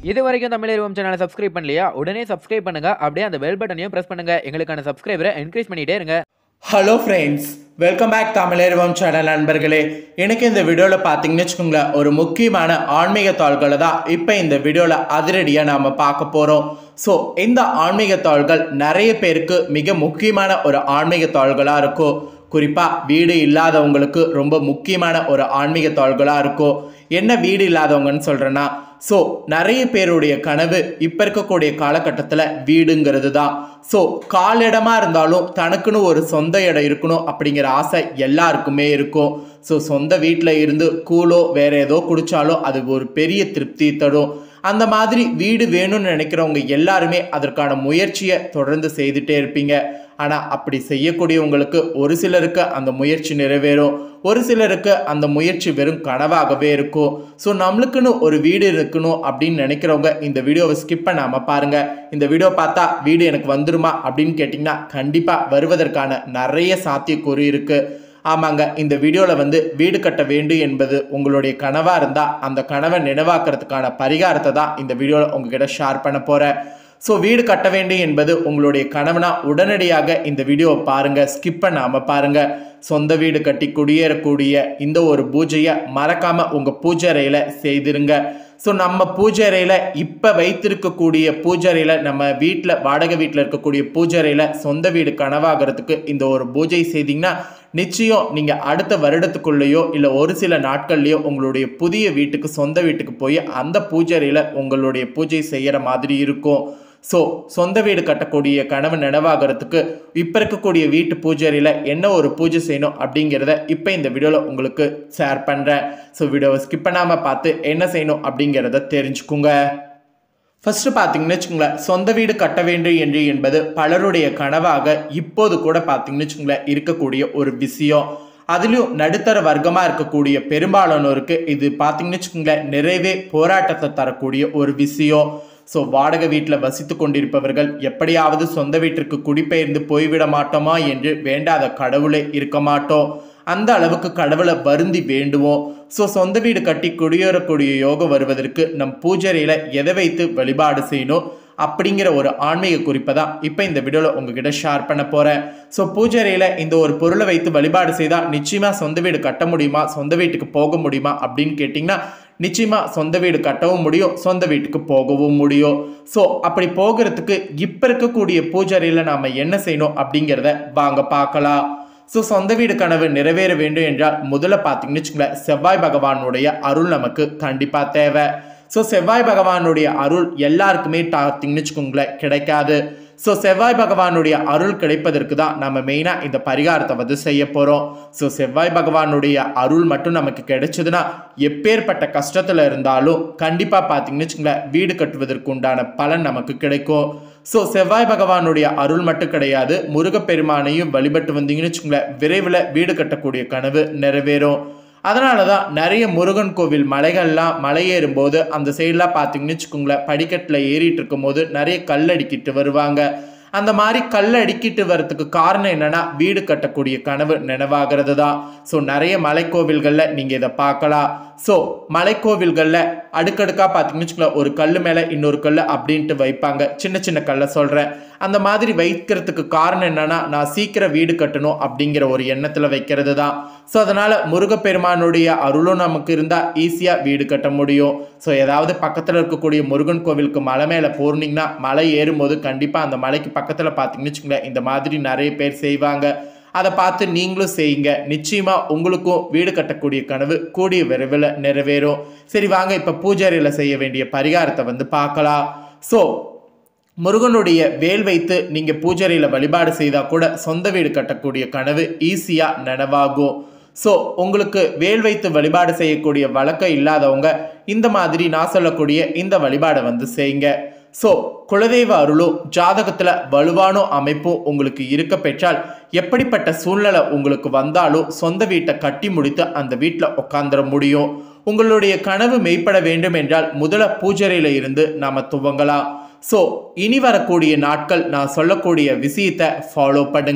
இது வரைக்கும் தமிழ் சேனலை சப்ஸ்கிரைப் பண்ணலையா? உடனே சப்ஸ்கிரைப் பண்ணுங்க. அப்படியே அந்த பெல் பட்டனையும் பிரஸ் பண்ணுங்க. எங்களுக்கான சப்ஸ்கிரைபரை என்கரேஜ் பண்ணிட்டே இருங்க. Hello friends, welcome back Tamil channel நண்பர்களே. எனக்கு இந்த வீடியோவில் பார்த்தீங்கன்னு வச்சுக்கோங்களேன், ஒரு முக்கியமான ஆன்மீக தாள்களை தான் இப்போ இந்த வீடியோவில் அதிரடியாக நாம் பார்க்க போகிறோம். ஸோ இந்த ஆன்மீக தாள்கள் நிறைய பேருக்கு மிக முக்கியமான ஒரு ஆன்மீக தாள்களாக இருக்கும். குறிப்பாக வீடு இல்லாதவங்களுக்கு ரொம்ப முக்கியமான ஒரு ஆன்மீக தாள்களாக இருக்கும். என்ன வீடு இல்லாதவங்கன்னு சொல்கிறேன்னா, ஸோ நிறைய பேருடைய கனவு இப்போ இருக்கக்கூடிய காலகட்டத்தில் வீடுங்கிறது தான். ஸோ காலிடமாக இருந்தாலும் தனக்குன்னு ஒரு சொந்த இடம் இருக்கணும் அப்படிங்கிற ஆசை எல்லாருக்குமே இருக்கும். ஸோ சொந்த வீட்டில் இருந்து கூலோ வேற ஏதோ குடித்தாலோ அது ஒரு பெரிய திருப்தி தரும். அந்த மாதிரி வீடு வேணும்னு நினைக்கிறவங்க எல்லாருமே அதற்கான முயற்சியை தொடர்ந்து செய்துட்டே இருப்பீங்க. ஆனால் அப்படி செய்யக்கூடியவங்களுக்கு ஒரு சிலருக்கு அந்த முயற்சி நிறைவேறும், ஒரு சிலருக்கு அந்த முயற்சி வெறும் கனவாகவே இருக்கும். ஸோ நம்மளுக்குன்னு ஒரு வீடு இருக்கணும் அப்படின்னு நினைக்கிறவங்க இந்த வீடியோவை ஸ்கிப் பண்ணாமல் பாருங்கள். இந்த வீடியோ பார்த்தா வீடு எனக்கு வந்துருமா அப்படின்னு கேட்டிங்கன்னா கண்டிப்பாக வருவதற்கான நிறைய சாத்தியக்கூறு இருக்குது. ஆமாங்க, இந்த வீடியோவில் வீடு கட்ட வேண்டும் என்பது உங்களுடைய கனவாக இருந்தால் அந்த கனவை நினைவாக்குறதுக்கான பரிகாரத்தை தான் இந்த வீடியோவில் உங்ககிட்ட ஷேர் பண்ண போகிறேன். ஸோ வீடு கட்ட வேண்டும் என்பது உங்களுடைய கனவுனா உடனடியாக இந்த வீடியோவை பாருங்கள், ஸ்கிப் பண்ணாமல் பாருங்கள். சொந்த வீடு கட்டி குடியேறக்கூடிய இந்த ஒரு பூஜையை மறக்காமல் உங்கள் பூஜை அறையில் செய்திருங்க. ஸோ நம்ம பூஜை அறையில் இப்போ வைத்திருக்கக்கூடிய பூஜை அறையில், நம்ம வீட்டில் வாடகை வீட்டில் இருக்கக்கூடிய பூஜை அறையில் சொந்த வீடு கனவாகிறதுக்கு இந்த ஒரு பூஜை செய்தீங்கன்னா நிச்சயம் நீங்கள் அடுத்த வருடத்துக்குள்ளேயோ இல்லை ஒரு சில நாட்கள்லையோ உங்களுடைய புதிய வீட்டுக்கு சொந்த வீட்டுக்கு போய் அந்த பூஜை அறையில் உங்களுடைய பூஜை செய்கிற மாதிரி இருக்கும். ஸோ சொந்த வீடு கட்டக்கூடிய கனவு நினைவாகிறதுக்கு இப்போ இருக்கக்கூடிய வீட்டு பூஜையில் என்ன ஒரு பூஜை செய்யணும் அப்படிங்கிறத இப்போ இந்த வீடியோவில் உங்களுக்கு ஷேர் பண்ணுறேன். ஸோ வீடியோவை ஸ்கிப் பண்ணாமல் பார்த்து என்ன செய்யணும் அப்படிங்கிறத தெரிஞ்சுக்குங்க. ஃபஸ்ட்டு பார்த்தீங்கன்னு வச்சுக்கோங்களேன், சொந்த வீடு கட்ட வேண்டும் என்று என்பது பலருடைய கனவாக இப்போது கூட பார்த்தீங்கன்னு வச்சுக்கோங்களேன் இருக்கக்கூடிய ஒரு விஷயம். அதுலேயும் நடுத்தர வர்க்கமாக இருக்கக்கூடிய பெரும்பாலானோருக்கு இது பார்த்தீங்கன்னு வச்சுக்கோங்களேன் நிறைவே போராட்டத்தை தரக்கூடிய ஒரு விஷயம். ஸோ வாடகை வீட்டில் வசித்து கொண்டிருப்பவர்கள் எப்படியாவது சொந்த வீட்டிற்கு குடிபெயர்ந்து போய்விட மாட்டோமா என்று வேண்டாத கடவுளே இருக்க மாட்டோம். அந்த அளவுக்கு கடவுளை வருந்தி வேண்டுவோம். ஸோ சொந்த வீடு கட்டி குடியேறக்கூடிய யோகம் வருவதற்கு நம் பூஜையில் எதை வைத்து வழிபாடு செய்யணும் அப்படிங்கிற ஒரு ஆன்மீக குறிப்பை தான் இப்போ இந்த வீடியோவில் உங்ககிட்ட ஷேர் பண்ண போகிறேன். ஸோ பூஜையில் இந்த ஒரு பொருளை வைத்து வழிபாடு செய்தால் நிச்சயமாக சொந்த வீடு கட்ட முடியுமா, சொந்த வீட்டுக்கு போக முடியுமா அப்படின்னு கேட்டிங்கன்னா நிச்சயமாக சொந்த வீடு கட்டவும் முடியும், சொந்த வீட்டுக்கு போகவும் முடியும். ஸோ அப்படி போகிறதுக்கு இப்போ இருக்கக்கூடிய பூஜையில் நாம் என்ன செய்யணும் அப்படிங்கிறத வாங்க பார்க்கலாம். ஸோ சொந்த வீடு கனவு நிறைவேற வேண்டும் என்றால் முதல்ல பார்த்தீங்கன்னு வச்சுக்கோங்களேன், செவ்வாய் பகவானுடைய அருள் நமக்கு கண்டிப்பாக தேவை. ஸோ செவ்வாய் பகவானுடைய அருள் எல்லாருக்குமே பார்த்தீங்கன்னு வச்சுக்கோங்களேன் கிடைக்காது. ஸோ செவ்வாய் பகவானுடைய அருள் கிடைப்பதற்கு தான் நம்ம மெயினாக இந்த பரிகாரத்தை செய்ய போகிறோம். ஸோ செவ்வாய் பகவானுடைய அருள் மட்டும் நமக்கு கிடைச்சதுன்னா எப்பேற்பட்ட கஷ்டத்தில் இருந்தாலும் கண்டிப்பாக பார்த்தீங்கன்னு வச்சுக்கோங்களேன் வீடு கட்டுவதற்கு உண்டான பலன் நமக்கு கிடைக்கும். ஸோ செவ்வாய் பகவானுடைய அருள் மட்டும் கிடையாது, முருகப்பெருமானையும் வழிபட்டு வந்தீங்கன்னு வச்சுக்கோங்களேன் விரைவில் வீடு கட்டக்கூடிய கனவு நிறைவேறும். அதனால தான் நிறைய முருகன் கோவில் மலைகள்லாம் மலையேறும்போது அந்த சைடெலாம் பார்த்தீங்கன்னு வச்சுக்கோங்களேன் படிக்கட்டில் ஏறிட்டு இருக்கும் போது நிறைய கல் அடிக்கிட்டு வருவாங்க. அந்த மாதிரி கல் அடிக்கிட்டு வர்றதுக்கு காரணம் என்னென்னா வீடு கட்டக்கூடிய கனவு நினைவாகிறது தான். ஸோ நிறைய மலைக்கோவில்களில் நீங்கள் இதை பார்க்கலாம். ஸோ மலைக்கோவில்களில் அடுக்கடுக்காக பார்த்தீங்கன்னு வச்சுக்கோங்களேன் ஒரு கல் மேலே இன்னொரு கல் அப்படின்ட்டு வைப்பாங்க. சின்ன சின்ன கல்லை சொல்கிறேன். அந்த மாதிரி வைக்கிறதுக்கு காரணம் என்னென்னா நான் சீக்கிரம் வீடு கட்டணும் அப்படிங்கிற ஒரு எண்ணத்தில் வைக்கிறது தான். ஸோ அதனால் முருகப்பெருமானுடைய அருளும் நமக்கு இருந்தால் ஈஸியாக வீடு கட்ட முடியும். ஸோ ஏதாவது பக்கத்தில் இருக்கக்கூடிய முருகன் கோவிலுக்கு மலை மேலே போனீங்கன்னா மலை ஏறும்போது கண்டிப்பாக அந்த மலைக்கு பக்கத்தில் பார்த்தீங்கன்னு வச்சுக்கோங்களேன் இந்த மாதிரி நிறைய பேர் செய்வாங்க. அதை பார்த்து நீங்களும் செய்யுங்க, நிச்சயமாக உங்களுக்கும் வீடு கட்டக்கூடிய கனவு கூடிய விரைவில் நிறைவேறும். சரி வாங்க இப்போ பூஜையில் செய்ய வேண்டிய பரிகாரத்தை பார்க்கலாம். ஸோ முருகனுடைய வேல் வைத்து நீங்கள் பூஜையில் வழிபாடு செய்தால் கூட சொந்த வீடு கட்டக்கூடிய கனவு ஈஸியாக நனவாகும். ஸோ உங்களுக்கு வேல் வைத்து வழிபாடு செய்யக்கூடிய வழக்கம் இல்லாதவங்க இந்த மாதிரி நான் சொல்லக்கூடிய இந்த வழிபாடை செய்யுங்க. ஸோ குலதெய்வ அருளும் ஜாதகத்தில் வலுவான அமைப்பும் உங்களுக்கு இருக்க பெற்றால் எப்படிப்பட்ட சூழ்நிலை உங்களுக்கு வந்தாலும் சொந்த வீட்டை கட்டி முடித்து அந்த வீட்டில் உட்காந்துட முடியும். உங்களுடைய கனவு மெய்ப்பட வேண்டும் என்றால் முதல்ல பூஜையில் இருந்து நாம் துவங்கலாம். ஸோ இனி வரக்கூடிய நாட்கள் நான் சொல்லக்கூடிய விஷயத்தை ஃபாலோ பண்ணுங்க.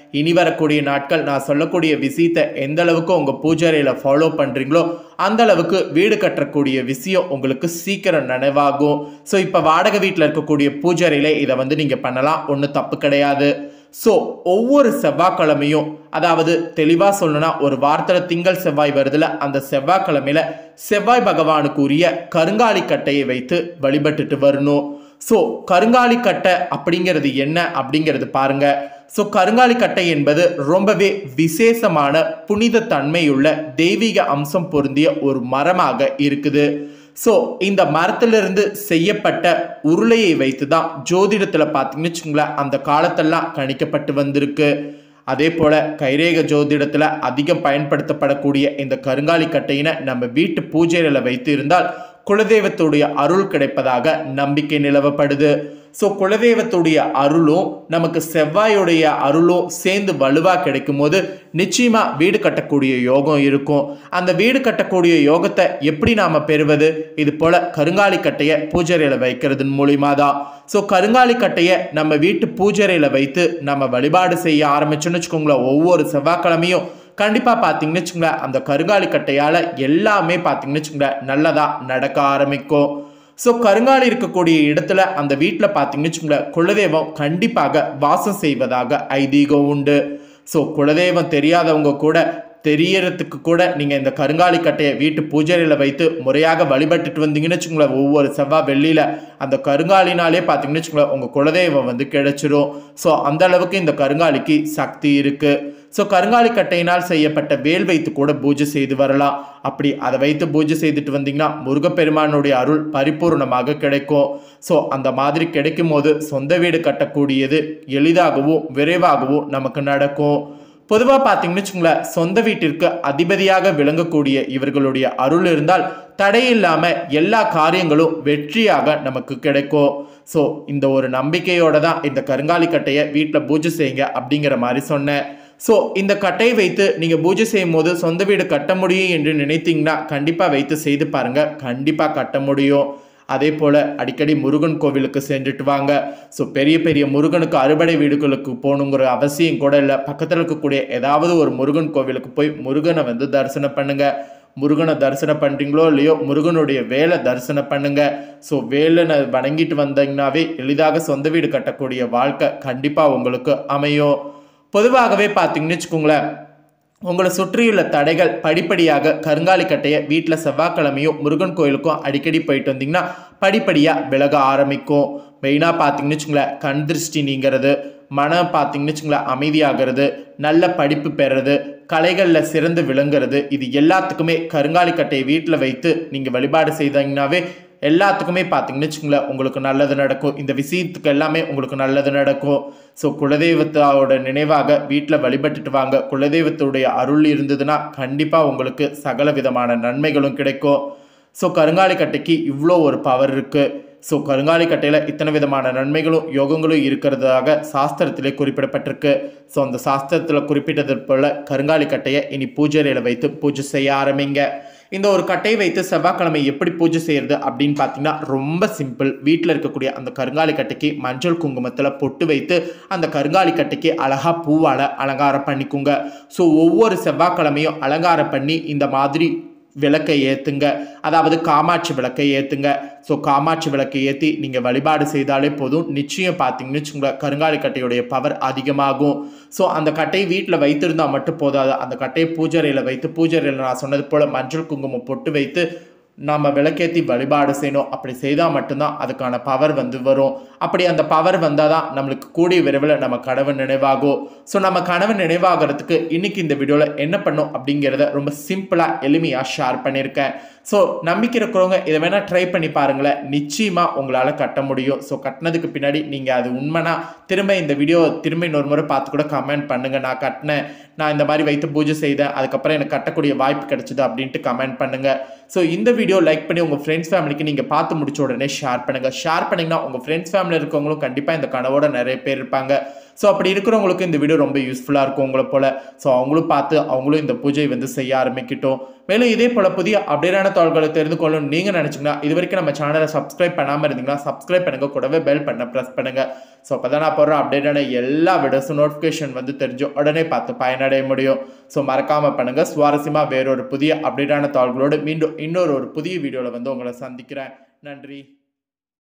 இனி வரக்கூடிய நாட்கள் நான் சொல்லக்கூடிய விஷயத்தை எந்த அளவுக்கு உங்கள் பூஜை அறையில் ஃபாலோ பண்ணுறீங்களோ அந்த அளவுக்கு வீடு கட்டக்கூடிய விஷயம் உங்களுக்கு சீக்கிரம் நினைவாகும். ஸோ இப்போ வாடகை வீட்டில் இருக்கக்கூடிய பூஜை அறையிலே இதை வந்து நீங்கள் பண்ணலாம், ஒன்றும் தப்பு கிடையாது. ஸோ ஒவ்வொரு செவ்வாய்க்கிழமையும், அதாவது தெளிவாக சொல்லணும்னா ஒரு வாரத்தில் திங்கள் செவ்வாய் வருதுல, அந்த செவ்வாய்க்கிழமையில செவ்வாய் பகவானுக்கு உரிய கருங்காலி கட்டையை வைத்து வழிபட்டுட்டு வரணும். ஸோ கருங்காலி கட்டை அப்படிங்கிறது என்ன அப்படிங்கிறது பாருங்க. ஸோ கருங்காலி கட்டை என்பது ரொம்பவே விசேஷமான புனித தன்மையுள்ள தெய்வீக அம்சம் பொருந்திய ஒரு மரமாக இருக்குது. ஸோ இந்த மரத்திலிருந்து செய்யப்பட்ட உருளையை வைத்து தான் ஜோதிடத்தில் பார்த்தீங்கன்னு வச்சுங்களேன் அந்த காலத்தெல்லாம் கணிக்கப்பட்டு வந்திருக்கு. அதே போல் கைரேக ஜோதிடத்தில் அதிகம் பயன்படுத்தப்படக்கூடிய இந்த கருங்காலி கட்டையினை நம்ம வீட்டு பூஜையில் வைத்து இருந்தால் குலதெய்வத்துடைய அருள் கிடைப்பதாக நம்பிக்கை நிலவப்படுது. ஸோ குலதெய்வத்துடைய அருளும் நமக்கு செவ்வாயுடைய அருளும் சேர்ந்து வலுவாக கிடைக்கும் போது நிச்சயமாக வீடு கட்டக்கூடிய யோகம் இருக்கும். அந்த வீடு கட்டக்கூடிய யோகத்தை எப்படி நாம் பெறுவது? இது போல் கருங்காலி கட்டையை பூஜையில் வைக்கிறதன் மூலிமா தான். ஸோ கருங்காலி கட்டையை நம்ம வீட்டு பூஜையில் வைத்து நம்ம வழிபாடு செய்ய ஆரம்பிச்சோன்னு வச்சுக்கோங்களேன், ஒவ்வொரு செவ்வாய்க்கிழமையும் கண்டிப்பாக பார்த்தீங்கன்னு வச்சுங்களேன் அந்த கருங்காலி கட்டையால் எல்லாமே பார்த்தீங்கன்னு வச்சுங்களேன் நல்லதாக நடக்க ஆரம்பிக்கும். ஸோ கருங்காலி இருக்கக்கூடிய இடத்துல அந்த வீட்டில் பார்த்தீங்கன்னு வச்சுங்களேன் குலதெய்வம் கண்டிப்பாக வாசம் செய்வதாக ஐதீகம் உண்டு. ஸோ குலதெய்வம் தெரியாதவங்க கூட தெரியறதுக்கு கூட நீங்கள் இந்த கருங்காலி கட்டையை வீட்டு பூஜையில் வைத்து முறையாக வழிபட்டுட்டு வந்தீங்கன்னு வச்சுங்களேன் ஒவ்வொரு செவ்வாய் வெள்ளியில் அந்த கருங்காலினாலே பார்த்தீங்கன்னு வச்சுங்களேன் உங்கள் குலதெய்வம் வந்து கிடைச்சிரும். ஸோ அந்த அளவுக்கு இந்த கருங்காலிக்கு சக்தி இருக்குது. ஸோ கருங்காலி கட்டையினால் செய்யப்பட்ட வேல் வைத்து கூட பூஜை செய்து வரலாம். அப்படி அதை வைத்து பூஜை செய்துட்டு வந்தீங்கன்னா முருகப்பெருமானுடைய அருள் பரிபூர்ணமாக கிடைக்கும். ஸோ அந்த மாதிரி கிடைக்கும் போது சொந்த வீடு கட்டக்கூடியது எளிதாகவும் விரைவாகவும் நமக்கு நடக்கும். பொதுவாக பார்த்தீங்கன்னு வச்சுங்களேன் சொந்த வீட்டிற்கு அதிபதியாக விளங்கக்கூடிய இவர்களுடைய அருள் இருந்தால் தடையில்லாமல் எல்லா காரியங்களும் வெற்றியாக நமக்கு கிடைக்கும். ஸோ இந்த ஒரு நம்பிக்கையோடு தான் இந்த கருங்காலி கட்டையை வீட்டில் பூஜை செய்யுங்க அப்படிங்கிற மாதிரி சொன்னேன். ஸோ இந்த கட்டையை வைத்து நீங்கள் பூஜை செய்யும் போது சொந்த வீடு கட்ட முடியும் என்று நினைத்தீங்கன்னா கண்டிப்பாக வைத்து செய்து பாருங்கள், கண்டிப்பாக கட்ட முடியும். அதே போல் அடிக்கடி முருகன் கோவிலுக்கு சென்றுட்டு வாங்க. ஸோ பெரிய பெரிய முருகனுக்கு அறுபடை வீடுகளுக்கு போகணுங்கிற அவசியம் கூட இல்லை. பக்கத்தில் இருக்கக்கூடிய ஏதாவது ஒரு முருகன் கோவிலுக்கு போய் முருகனை வந்து தரிசனம் பண்ணுங்கள். முருகனை தரிசனம் பண்ணுறீங்களோ இல்லையோ முருகனுடைய வேலை தரிசனம் பண்ணுங்க. ஸோ வேலை வணங்கிட்டு வந்தீங்கன்னாவே எளிதாக சொந்த வீடு கட்டக்கூடிய வாழ்க்கை கண்டிப்பாக உங்களுக்கு அமையும். பொதுவாகவே பார்த்தீங்கன்னு வச்சுக்கோங்களேன் உங்களை சுற்றியுள்ள தடைகள் படிப்படியாக கருங்காலி கட்டையை வீட்டில் செவ்வாய்க்கிழமையும் முருகன் கோயிலுக்கும் அடிக்கடி போயிட்டு வந்தீங்கன்னா படிப்படியாக விலக ஆரம்பிக்கும். மெயினாக பார்த்தீங்கன்னு வச்சுங்களேன் கண் திருஷ்டி நீங்கிறது, மனம் பார்த்தீங்கன்னு வச்சுங்களேன் அமைதியாகிறது, நல்ல படிப்பு பெறுறது, கலைகளில் சிறந்து விளங்குறது, இது எல்லாத்துக்குமே கருங்காலி கட்டையை வீட்டில் வைத்து நீங்கள் வழிபாடு செய்தீங்கன்னாவே எல்லாத்துக்குமே பார்த்தீங்கன்னு வச்சுங்களேன் உங்களுக்கு நல்லது நடக்கும். இந்த விஷயத்துக்கு எல்லாமே உங்களுக்கு நல்லது நடக்கும். ஸோ குலதெய்வத்தோட நினைவாக வீட்டில் வழிபட்டுட்டு வாங்க. குலதெய்வத்துடைய அருள் இருந்ததுன்னா கண்டிப்பாக உங்களுக்கு சகல விதமான நன்மைகளும் கிடைக்கும். ஸோ கருங்காலி கட்டைக்கு இவ்வளோ ஒரு பவர் இருக்குது. ஸோ கருங்காலி கட்டையில் இத்தனை விதமான நன்மைகளும் யோகங்களும் இருக்கிறதாக சாஸ்திரத்திலே குறிப்பிடப்பட்டிருக்கு. ஸோ அந்த சாஸ்திரத்தில் குறிப்பிட்டது போல் கருங்காலி கட்டையை இனி பூஜையில் வைத்து பூஜை செய்ய ஆரம்பிங்க. இந்த ஒரு கட்டையை வைத்து செவ்வாய்க்கிழமை எப்படி பூஜை செய்கிறது அப்படின்னு பார்த்தீங்கன்னா ரொம்ப சிம்பிள். வீட்டில் இருக்கக்கூடிய அந்த கருங்காலி கட்டைக்கு மஞ்சள் குங்குமத்தில் பொட்டு வைத்து அந்த கருங்காலி கட்டைக்கு அழகாக பூவால் அலங்காரம் பண்ணிக்குங்க. ஸோ ஒவ்வொரு செவ்வாய்க்கிழமையும் அலங்காரம் பண்ணி இந்த மாதிரி விளக்கை ஏற்றுங்க, அதாவது காமாட்சி விளக்கை ஏற்றுங்க. ஸோ காமாட்சி விளக்கை ஏற்றி நீங்கள் வழிபாடு செய்தாலே போதும். நிச்சயம் பார்த்தீங்கன்னு வச்சுக்கோங்க கருங்காலி கட்டையுடைய பவர் அதிகமாகும். ஸோ அந்த கட்டையை வீட்டில் வைத்திருந்தால் மட்டும் போதாது, அந்த கட்டையை பூஜையில் வைத்து பூஜையில் நான் சொன்னது போல் மஞ்சள் குங்குமம் பொட்டு வைத்து நாம் விளக்கேற்றி வழிபாடு செய்யணும். அப்படி செய்தால் மட்டும்தான் அதுக்கான பவர் வந்து வரும். அப்படி அந்த பவர் வந்தால் தான் நம்மளுக்கு கூடிய விரைவில் நம்ம கனவு நினைவாகும். ஸோ நம்ம கனவு நினைவாகிறதுக்கு இன்றைக்கி இந்த வீடியோவில் என்ன பண்ணோம் அப்படிங்கிறத ரொம்ப சிம்பிளாக எளிமையாக ஷேர் பண்ணியிருக்கேன். ஸோ நம்பிக்கை இருக்கிறவங்க இதை வேணால் ட்ரை பண்ணி பாருங்களேன், நிச்சயமாக உங்களால் கட்ட முடியும். ஸோ கட்டினதுக்கு பின்னாடி நீங்கள் அது உண்மைனா திரும்ப இந்த வீடியோ திரும்ப இன்னொரு முறை பார்த்து கூட கமெண்ட் பண்ணுங்கள். நான் கட்டினேன், நான் இந்த மாதிரி வைத்து பூஜை செய்தேன், அதுக்கப்புறம் எனக்கு கட்டக்கூடிய வாய்ப்பு கிடைச்சிது அப்படின்ட்டு கமெண்ட் பண்ணுங்கள். ஸோ இந்த வீடியோ லைக் பண்ணி உங்கள் ஃப்ரெண்ட்ஸ் ஃபேமிலிக்கு நீங்கள் பார்த்து முடிச்ச உடனே ஷேர் பண்ணுங்கள். ஷேர் பண்ணிங்கன்னா உங்கள் ஃப்ரெண்ட்ஸ் ஃபேமிலியில் இருக்கவங்களும் கண்டிப்பாக இந்த கனவோட நிறைய பேர் இருப்பாங்க. ஸோ அப்படி இருக்கிறவங்களுக்கு இந்த வீடியோ ரொம்ப யூஸ்ஃபுல்லாக இருக்கும் உங்களை போல். ஸோ அவங்களும் பார்த்து அவங்களும் இந்த பூஜை வந்து செய்ய ஆரம்பிக்கட்டும். மேலும் இதே போல் புதிய அப்டேட்டான தகவல்களை தெரிந்து கொள்ளணும் நீங்கள் நினச்சிங்கன்னா இது வரைக்கும் நம்ம சேனலை சப்ஸ்கிரைப் பண்ணாமல் இருந்தீங்கன்னா சப்ஸ்கிரைப் பண்ணுங்கள், கூடவே பெல் பண்ண ப்ரெஸ் பண்ணுங்கள். ஸோ அப்போ தான் நான் போடுற அப்டேட்டான எல்லா வீடியோஸும் நோட்டிஃபிகேஷன் வந்து தெரிஞ்சு உடனே பார்த்து பயனடைய முடியும். ஸோ மறக்காமல் பண்ணுங்கள். சுவாரஸ்யமாக வேறொரு புதிய அப்டேட்டான தகவல்களோடு மீண்டும் இன்னொரு புதிய வீடியோவில் வந்து உங்களை சந்திக்கிறேன். நன்றி.